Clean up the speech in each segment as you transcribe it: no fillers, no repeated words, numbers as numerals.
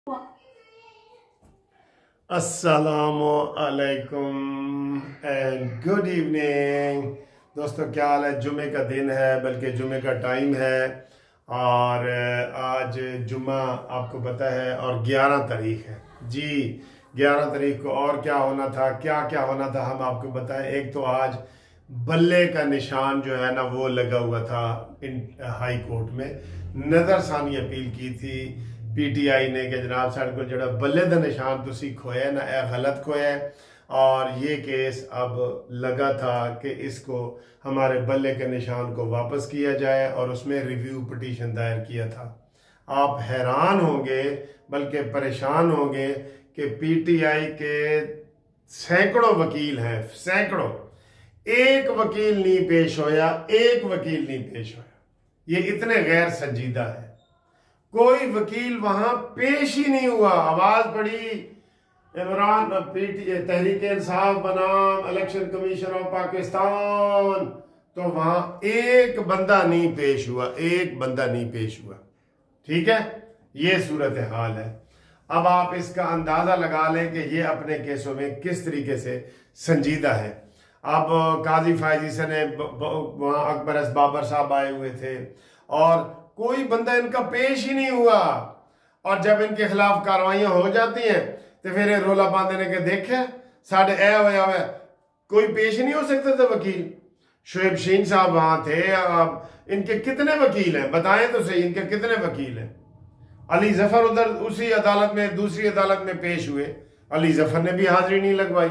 अस्सलामु अलैकुम and good evening दोस्तों, क्या हाल है। जुमे का दिन है, बल्कि जुमे का टाइम है और आज जुम्मा आपको पता है और 11 तारीख है जी। 11 तारीख को और क्या होना था, क्या क्या होना था हम आपको बताएं। एक तो आज बल्ले का निशान जो है ना वो लगा हुआ था हाई कोर्ट में। नज़रसानी अपील की थी पीटीआई ने कि जनाब साढ़े को जो बल्ले का निशान तुसी खोया ना यह गलत खोया है, और ये केस अब लगा था कि इसको हमारे बल्ले के निशान को वापस किया जाए और उसमें रिव्यू पिटीशन दायर किया था। आप हैरान होंगे बल्कि परेशान होंगे कि पीटीआई के सैकड़ों वकील हैं, सैकड़ों, एक वकील नहीं पेश होया, एक वकील नहीं पेश होया। ये इतने गैर संजीदा है, कोई वकील वहां पेश ही नहीं हुआ। आवाज पड़ी इमरान तहरीक इंसाफ बनाम इलेक्शन कमीशन ऑफ पाकिस्तान, तो वहां एक बंदा नहीं पेश हुआ, एक बंदा नहीं पेश हुआ। ठीक है, ये सूरत हाल है। अब आप इसका अंदाजा लगा लें कि ये अपने केसों में किस तरीके से संजीदा है। अब काजी फायजी ने वहां अकबर एस बाबर साहब आए हुए थे और कोई बंदा इनका पेश ही नहीं हुआ, और जब इनके खिलाफ कार्रवाइयां हो जाती हैं तो फिर रोला बांधने के देखे साढ़े ए होया हुआ, कोई पेश नहीं हो सकते थे वकील। शोएब शीन साहब वहां थे। अब इनके कितने वकील हैं बताएं तो सही, इनके कितने वकील हैं। अली जफर उधर उसी अदालत में, दूसरी अदालत में पेश हुए, अली जफर ने भी हाजिरी नहीं लगवाई,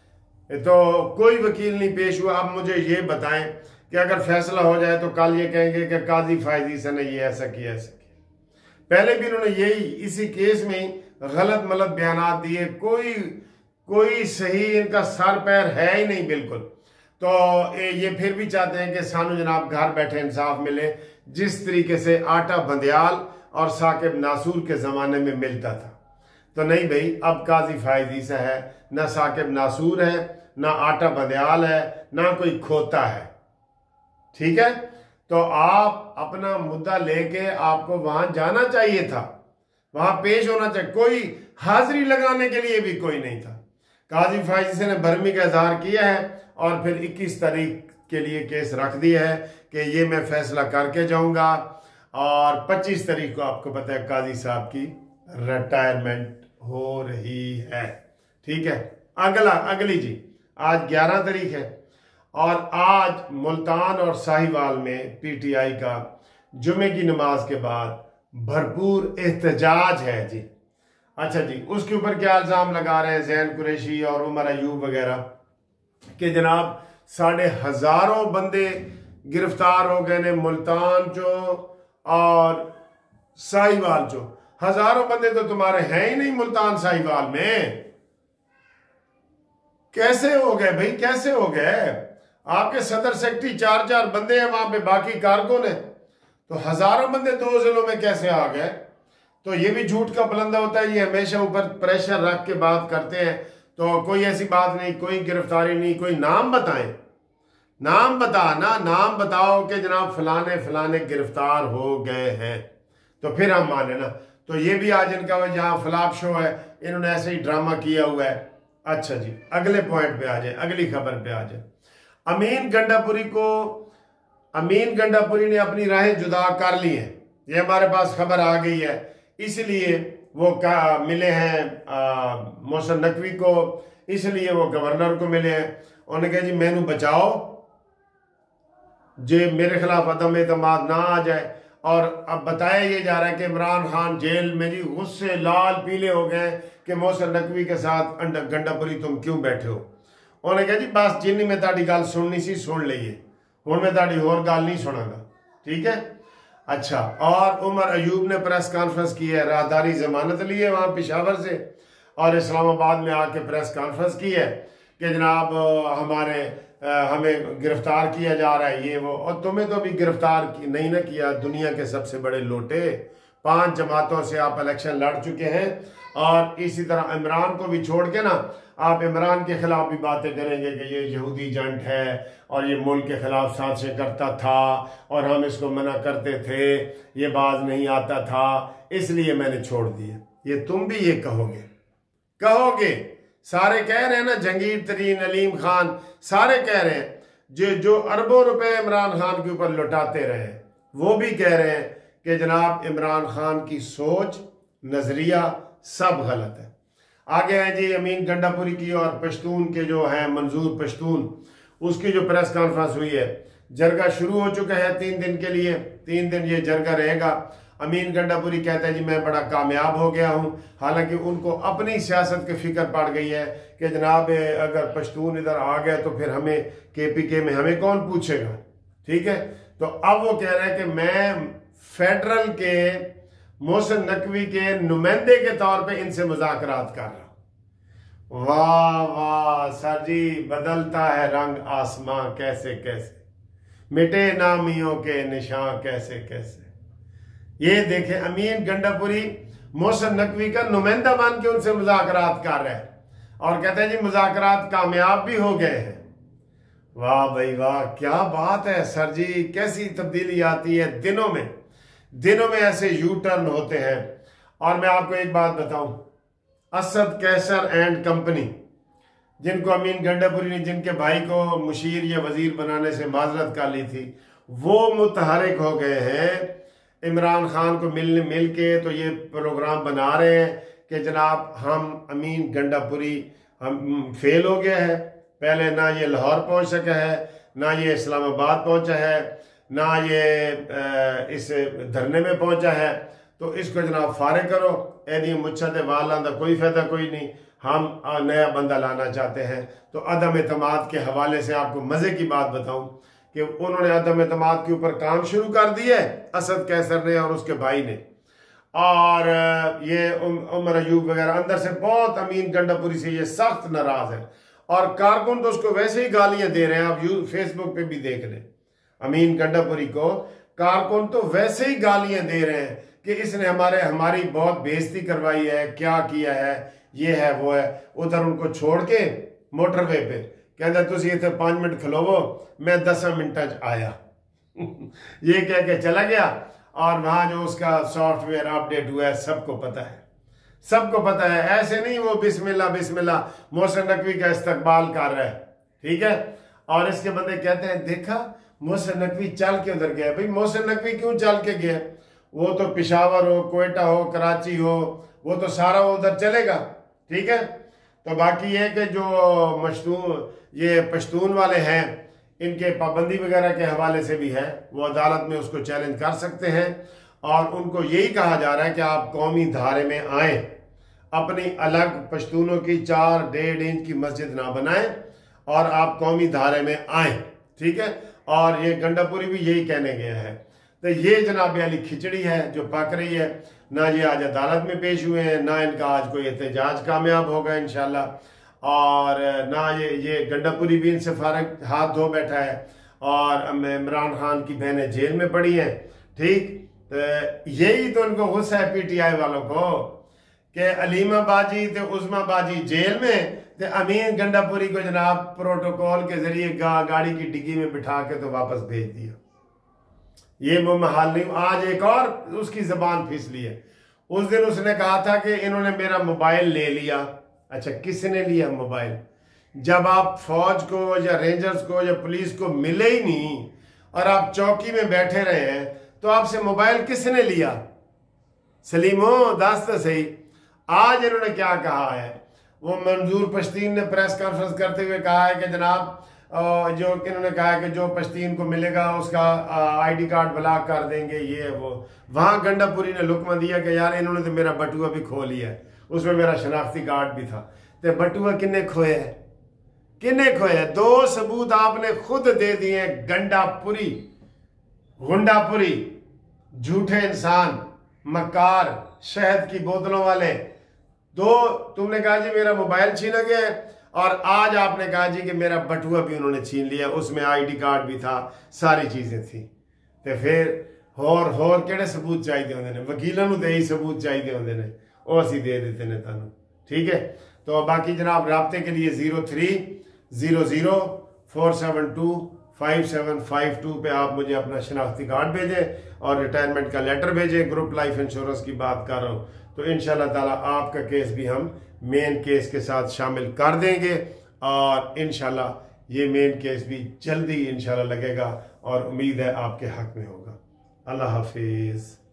तो कोई वकील नहीं पेश हुआ। अब मुझे ये बताएं कि अगर फैसला हो जाए तो कल ये कहेंगे कि काजी फायजी से ने ये ऐसा किया, ऐसा किया। पहले भी इन्होंने यही इसी केस में ही गलत मलत बयान दिए, कोई सही इनका सर पैर है ही नहीं बिल्कुल। तो ये फिर भी चाहते हैं कि सानू जनाब घर बैठे इंसाफ मिले, जिस तरीके से आटा बंदयाल और साकिब नासूर के जमाने में मिलता था। तो नहीं भाई, अब काजी फायजी से है, ना साकिब नासूर है, ना आटा बंदयाल है, ना कोई खोता है। ठीक है, तो आप अपना मुद्दा लेके आपको वहां जाना चाहिए था, वहां पेश होना चाहिए। कोई हाजिरी लगाने के लिए भी कोई नहीं था। काजी फायजी ने भरमी का इजहार किया है और फिर 21 तारीख के लिए केस रख दिया है कि ये मैं फैसला करके जाऊंगा, और 25 तारीख को आपको पता है काजी साहब की रिटायरमेंट हो रही है। ठीक है, अगली जी, आज 11 तारीख है और आज मुल्तान और साहिवाल में पीटीआई का जुमे की नमाज के बाद भरपूर एहतजाज है जी। अच्छा जी, उसके ऊपर क्या इल्जाम लगा रहे हैं जैन कुरैशी और उमर अयूब वगैरह कि जनाब साढ़े हजारों बंदे गिरफ्तार हो गए ने मुल्तान चो और साहिवाल चो। हजारों बंदे तो तुम्हारे हैं ही नहीं मुल्तान साहिवाल में, कैसे हो गए भाई, कैसे हो गए। आपके सदर सेक्रेटरी 4 बंदे हैं वहां पे, बाकी कारकुन है, तो हजारों बंदे 2 जिलों में कैसे आ गए। तो ये भी झूठ का बुलंदा होता है, ये हमेशा ऊपर प्रेशर रख के बात करते हैं। तो कोई ऐसी बात नहीं, कोई गिरफ्तारी नहीं, कोई नाम बताएं, नाम बताना, नाम बताओ कि जनाब फलाने फलाने गिरफ्तार हो गए हैं, तो फिर हम माने ना। तो ये भी आज इनका जहां फ्लॉप शो है, इन्होंने ऐसे ही ड्रामा किया हुआ है। अच्छा जी, अगले पॉइंट पे आ जाए, अगली खबर पे आ जाए। अमीन गंडापुरी ने अपनी राहें जुदा कर ली है, ये हमारे पास खबर आ गई है। इसलिए वो मिले हैं मोहसिन नकवी को, इसलिए वो गवर्नर को मिले हैं। उन्होंने कहा जी मैनू बचाओ, जे मेरे खिलाफ अदम एतमाद ना आ जाए। और अब बताया ये जा रहा है कि इमरान खान जेल में जी गुस्से लाल पीले हो गए कि मोहसिन नकवी के साथ गंडापुरी तुम क्यों बैठे हो। उन्होंने कहा जी बस जिन्नी मैं ताड़ी गल सुननी सी सुन लीए, हुण मैं ताड़ी होर गल नहीं सुनागा। ठीक है, अच्छा। और उमर अयूब ने प्रेस कॉन्फ्रेंस की है, राहदारी जमानत ली है वहां पेशावर से और इस्लामाबाद में आके प्रेस कॉन्फ्रेंस की है कि जनाब हमें गिरफ्तार किया जा रहा है, ये वो। और तुम्हें तो अभी गिरफ्तार नहीं ना किया, दुनिया के सबसे बड़े लोटे 5 जमातों से आप इलेक्शन लड़ चुके हैं, और इसी तरह इमरान को भी छोड़ के ना आप इमरान के खिलाफ भी बातें करेंगे कि ये यहूदी एजेंट है और ये मुल्क के खिलाफ साजिशें करता था और हम इसको मना करते थे, ये बाज नहीं आता था, इसलिए मैंने छोड़ दिया। ये तुम भी ये कहोगे। सारे कह रहे हैं ना, जहांगीर तरीन, अलीम खान, सारे कह रहे हैं जो अरबों रुपए इमरान खान के ऊपर लुटाते रहे, वो भी कह रहे हैं कि जनाब इमरान खान की सोच, नजरिया सब गलत है। आगे है जी अमीन गंडापुरी की और पश्तून के जो हैं मंजूर पश्तून, उसकी जो प्रेस कॉन्फ्रेंस हुई है। जरगा शुरू हो चुका है 3 दिन के लिए, 3 दिन ये जरगा रहेगा। अमीन गंडापुरी कहता है जी मैं बड़ा कामयाब हो गया हूं, हालांकि उनको अपनी सियासत की फिक्र पड़ गई है कि जनाब अगर पश्तून इधर आ गए तो फिर हमें KPK में हमें कौन पूछेगा, ठीक है। तो अब वो कह रहे हैं कि मैं फेडरल के मोहसिन नकवी के नुमाइंदे के तौर पे इनसे मुज़ाकरात कर रहा हूं। वाह वाह सर जी, बदलता है रंग आसमां कैसे कैसे, मिटे नामियों के निशान कैसे कैसे। ये देखें, अमीन गंडापुरी मोहसिन नकवी का नुमाइंदा बन के उनसे मुज़ाकरात कर रहे हैं और कहते हैं जी मुज़ाकरात कामयाब भी हो गए हैं। वाह भाई वाह, क्या बात है सर जी, कैसी तब्दीली आती है दिनों में ऐसे यू टर्न होते हैं। और मैं आपको एक बात बताऊं, असद कैसर एंड कंपनी, जिनको अमीन गंडापुरी ने जिनके भाई को मुशीर या वजीर बनाने से माजरत कर ली थी, वो मुतहरिक हो गए हैं इमरान खान को मिल के। तो ये प्रोग्राम बना रहे हैं कि जनाब हम अमीन गंडापुरी हम फेल हो गया है, पहले ना ये लाहौर पहुंच सका है, ना ये इस्लामाबाद पहुंचा है, ना ये इस धरने में पहुंचा है, तो इसको जनाब फारिग करो। एदी मुच्छा दे वाल आंदा कोई फायदा कोई नहीं, हम नया बंदा लाना चाहते हैं। तो अदम एतमाद के हवाले से आपको मजे की बात बताऊं कि उन्होंने अदम एतमाद के ऊपर काम शुरू कर दिया है, असद कैसर ने और उसके भाई ने। और ये उमर अयूब वगैरह अंदर से बहुत अमीन गंडापुरी से ये सख्त नाराज है, और कारकुन तो उसको वैसे ही गालियां दे रहे हैं। आप फेसबुक पे भी देख लें, अमीन गंडापुरी को कारकुन तो वैसे ही गालियां दे रहे हैं कि इसने हमारी बहुत बेइज्जती करवाई है, क्या किया है, ये है वो है। उधर उनको छोड़ के मोटरवे पे कहता तुम इतने 5 मिनट खलोवो, मैं 10 मिनट आया ये कह के चला गया। और वहां जो उसका सॉफ्टवेयर अपडेट हुआ है सबको पता है, सबको पता है। ऐसे नहीं वो बिस्मिल्लाह बिस्मिल्लाह मोहसिन नकवी का इस्तकबाल कर रहा है, ठीक है। और इसके बंदे कहते हैं देखा मोहसिन नकवी चल के उधर गया। भाई मोहसिन नकवी क्यों चल के गया? वो तो पेशावर हो, कोयटा हो, कराची हो, वो तो सारा उधर चलेगा, ठीक है। तो बाकी ये कि जो ये पश्तून वाले हैं, इनके पाबंदी वगैरह के हवाले से भी है, वो अदालत में उसको चैलेंज कर सकते हैं। और उनको यही कहा जा रहा है कि आप कौमी धारे में आए, अपनी अलग पश्तूनों की 4-1.5 इंच की मस्जिद ना बनाएं और आप कौमी धारे में आए, ठीक है। और ये गंडापुरी भी यही कहने गया है। तो ये जनाब अली खिचड़ी है जो पक रही है। ना ये आज अदालत में पेश हुए हैं, ना इनका आज कोई एहतजाज कामयाब होगा इंशाल्लाह, और ना ये गंडापुरी भी इनसे फारग हाथ धो बैठा है। और इमरान खान की बहनें जेल में पड़ी हैं, ठीक। तो यही तो उनको गुस्सा है PTI वालों को कि अलीमा बाजी तो उस्मा बाजी जेल में, तो अमीन गंडापुरी को जनाब प्रोटोकॉल के जरिए गाड़ी की डिग्गी में बिठा के तो वापस भेज दिया। ये मुमहाल नहीं। आज एक और उसकी जबान फिसली है। उस दिन उसने कहा था कि इन्होंने मेरा मोबाइल ले लिया। अच्छा, किसने लिया मोबाइल? जब आप फौज को या रेंजर्स को या पुलिस को मिले ही नहीं और आप चौकी में बैठे रहे हैं, तो आपसे मोबाइल किसने लिया? सलीमो दास्त सही। आज इन्होंने क्या कहा है, वो मंजूर पश्तीन ने प्रेस कॉन्फ्रेंस करते हुए कहा है कि जनाब जो इन्होंने कहा है कि जो पश्तीन को मिलेगा उसका ID कार्ड ब्लॉक कर देंगे, ये वो। वहां गंडापुरी ने लुकमा दिया कि यार इन्होंने तो मेरा बटुआ भी खो लिया है, उसमें मेरा शनाख्ती कार्ड भी था। तो बटुआ किन्ने खोया है? किन्ने खोया है? 2 सबूत आपने खुद दे दिए। गंडापुरी, गुंडापुरी, झूठे इंसान, मकार, शहद की बोतलों वाले। 2 तुमने कहा जी मेरा मोबाइल छीना गया है, और आज आपने कहा जी कि मेरा बटुआ भी उन्होंने छीन लिया, उसमें ID कार्ड भी था, सारी चीजें थी। तो फिर होर केड़े सबूत चाहिए होंगे ने? वकीलों को यही सबूत चाहिए होंगे ने, वो असी दे देते हैं तुहानू, ठीक है। तो बाकी जनाब राब्ते के लिए 030047255752 पे आप मुझे अपना शनाख्ती कार्ड भेजें और रिटायरमेंट का लेटर भेजें। ग्रुप लाइफ इंश्योरेंस की बात कर रहा हूँ, तो इंशाल्लाह ताला आपका केस भी हम मेन केस के साथ शामिल कर देंगे और इंशाल्लाह ये मेन केस भी जल्दी इंशाल्लाह लगेगा और उम्मीद है आपके हक में होगा। अल्लाह हाफिज़।